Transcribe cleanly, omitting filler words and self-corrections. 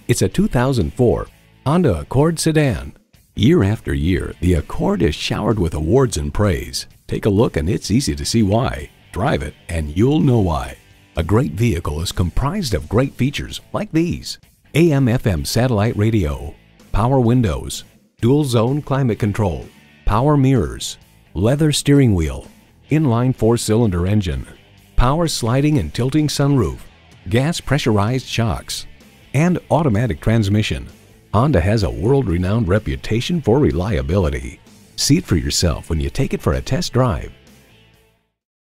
It's a 2004 Honda Accord sedan. Year after year, the Accord is showered with awards and praise. Take a look and it's easy to see why. Drive it and you'll know why. A great vehicle is comprised of great features like these: AM/FM satellite radio, power windows, dual zone climate control, power mirrors, leather steering wheel, inline 4-cylinder engine, power sliding and tilting sunroof, gas pressurized shocks, and automatic transmission. Honda has a world-renowned reputation for reliability. See it for yourself when you take it for a test drive.